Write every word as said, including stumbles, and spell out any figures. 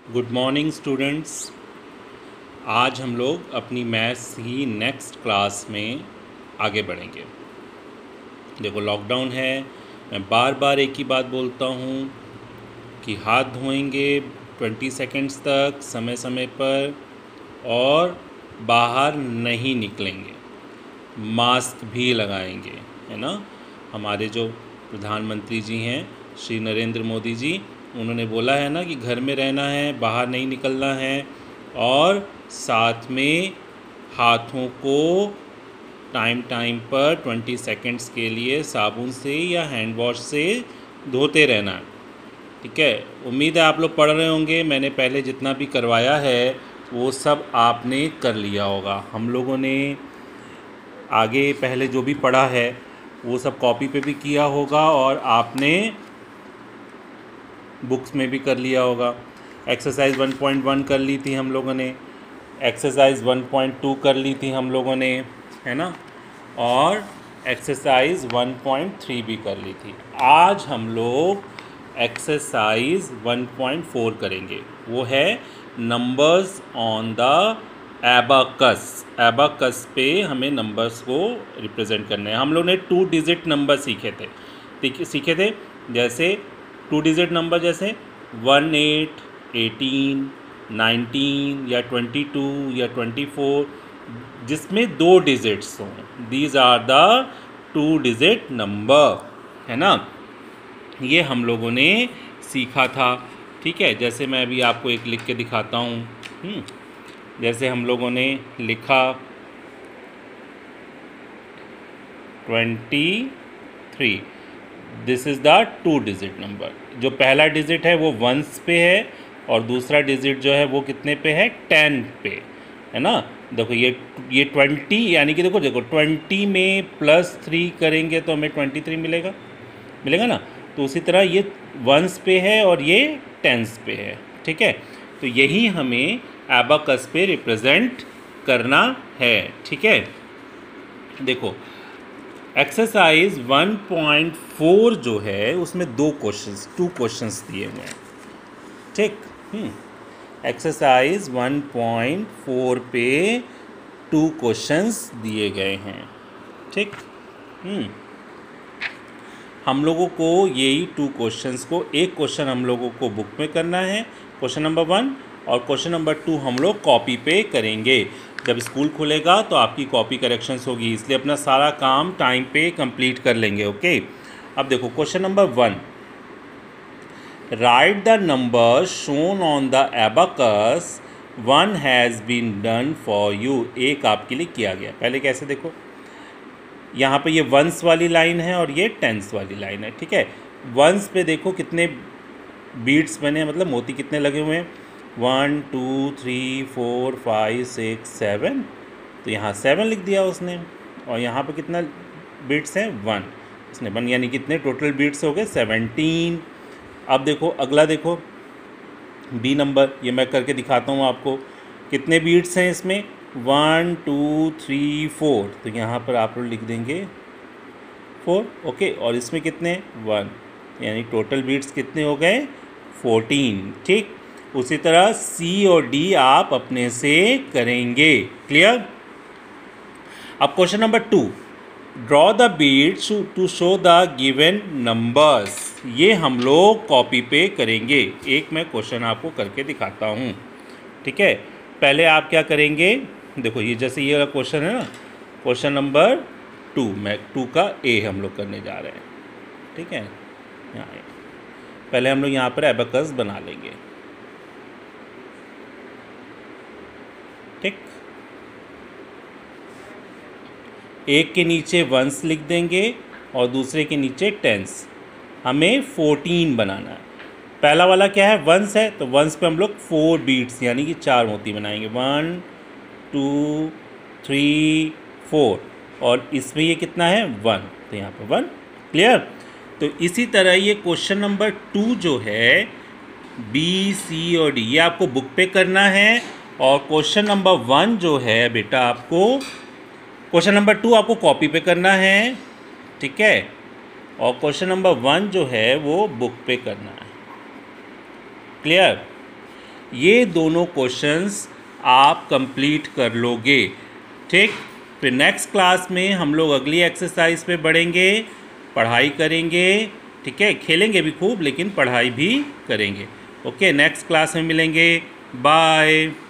Good morning students. आज हम लोग अपनी मैथ्स की नेक्स्ट क्लास में आगे बढ़ेंगे। देखो, लॉकडाउन है, मैं बार बार एक ही बात बोलता हूँ कि हाथ धोएंगे ट्वेंटी सेकेंड्स तक समय समय पर, और बाहर नहीं निकलेंगे, मास्क भी लगाएंगे, है ना। हमारे जो प्रधानमंत्री जी हैं श्री नरेंद्र मोदी जी, उन्होंने बोला है ना कि घर में रहना है, बाहर नहीं निकलना है, और साथ में हाथों को टाइम टाइम पर ट्वेंटी सेकेंड्स के लिए साबुन से या हैंड वॉश से धोते रहना है। ठीक है, उम्मीद है आप लोग पढ़ रहे होंगे। मैंने पहले जितना भी करवाया है वो सब आपने कर लिया होगा। हम लोगों ने आगे पहले जो भी पढ़ा है वो सब कॉपी पे भी किया होगा और आपने बुक्स में भी कर लिया होगा। एक्सरसाइज वन पॉइंट वन कर ली थी हम लोगों ने, एक्सरसाइज वन पॉइंट टू कर ली थी हम लोगों ने, है ना, और एक्सरसाइज वन पॉइंट थ्री भी कर ली थी। आज हम लोग एक्सरसाइज वन पॉइंट फोर करेंगे, वो है numbers on the abacus. Abacus पे हमें नंबर्स को रिप्रेजेंट करने हैं। हम लोग ने टू डिजिट नंबर सीखे थे, ठीक सीखे थे जैसे टू डिजिट नंबर जैसे वन एट एटीन नाइनटीन या ट्वेंटी टू या ट्वेंटी फोर, जिसमें दो डिजिट्स हों। These are the two digit number, है ना। ये हम लोगों ने सीखा था। ठीक है, जैसे मैं अभी आपको एक लिख के दिखाता हूँ। जैसे हम लोगों ने लिखा twenty three, this is the two digit number. जो पहला डिजिट है वो वंस पे है और दूसरा डिजिट जो है वो कितने पे है, टेन पे, है ना। देखो ये ये ट्वेंटी, यानी कि देखो देखो ट्वेंटी में प्लस थ्री करेंगे तो हमें ट्वेंटी थ्री मिलेगा मिलेगा ना। तो उसी तरह ये वंस पे है और ये टेंस पे है। ठीक है, तो यही हमें एबाकस पे रिप्रेजेंट करना है। ठीक है, देखो एक्सरसाइज वन पॉइंट फोर जो है उसमें दो क्वेश्चंस टू क्वेश्चंस दिए हुए हैं। ठीक, एक्सरसाइज वन पॉइंट फोर पे टू क्वेश्चंस दिए गए हैं। ठीक, हम्म हम लोगों को यही टू क्वेश्चंस को, एक क्वेश्चन हम लोगों को बुक में करना है, क्वेश्चन नंबर वन, और क्वेश्चन नंबर टू हम लोग कॉपी पे करेंगे। जब स्कूल खुलेगा तो आपकी कॉपी करेक्शंस होगी, इसलिए अपना सारा काम टाइम पे कंप्लीट कर लेंगे। ओके, अब देखो question number one, right the number shown on the abacus, one has been done for you. एक आपके लिए किया गया। पहले कैसे देखो, यहाँ पे ये वंस वाली लाइन है और ये टेंस वाली लाइन है। ठीक है, वंस पे देखो कितने बीट्स बने, मतलब मोती कितने लगे हुए हैं, one two three four five six seven. तो यहाँ सेवन लिख दिया उसने, और यहाँ पे कितना बीट्स हैं, वन, इसने वन, यानी कितने टोटल बीट्स हो गए, सेवनटीन। अब देखो अगला, देखो बी नंबर, ये मैं करके दिखाता हूँ आपको कितने बीट्स हैं इसमें, वन टू थ्री फोर। तो यहाँ पर आप लोग लिख देंगे फोर। ओके, और इसमें कितने, वन, यानी टोटल बीट्स कितने हो गए, फोर्टीन। ठीक, उसी तरह सी और डी आप अपने से करेंगे। क्लियर। अब question number two, draw the beads to show the given numbers. ये हम लोग कॉपी पे करेंगे। एक मैं क्वेश्चन आपको करके दिखाता हूँ। ठीक है, पहले आप क्या करेंगे, देखो ये जैसे ये वाला क्वेश्चन है ना, क्वेश्चन नंबर टू, मैं टू का ए हम लोग करने जा रहे हैं। ठीक है, यहाँ पहले हम लोग यहाँ पर एबाकस बना लेंगे। ठीक, एक के नीचे वंस लिख देंगे और दूसरे के नीचे टेंस। हमें फोर्टीन बनाना है। पहला वाला क्या है, वंस है, तो वंस पे हम लोग फोर बीट्स यानी कि चार मोती बनाएंगे, वन टू थ्री फोर, और इसमें ये कितना है, वन, तो यहाँ पे वन। क्लियर। तो इसी तरह ये क्वेश्चन नंबर टू जो है, बी सी और डी, ये आपको बुक पे करना है, और क्वेश्चन नंबर वन जो है बेटा, आपको क्वेश्चन नंबर टू आपको कॉपी पे करना है। ठीक है, और क्वेश्चन नंबर वन जो है वो बुक पे करना है। क्लियर। ये दोनों क्वेश्चंस आप कंप्लीट कर लोगे। ठीक, फिर नेक्स्ट क्लास में हम लोग अगली एक्सरसाइज पे बढ़ेंगे, पढ़ाई करेंगे। ठीक है, खेलेंगे भी खूब लेकिन पढ़ाई भी करेंगे। ओके, नेक्स्ट क्लास में मिलेंगे। बाय।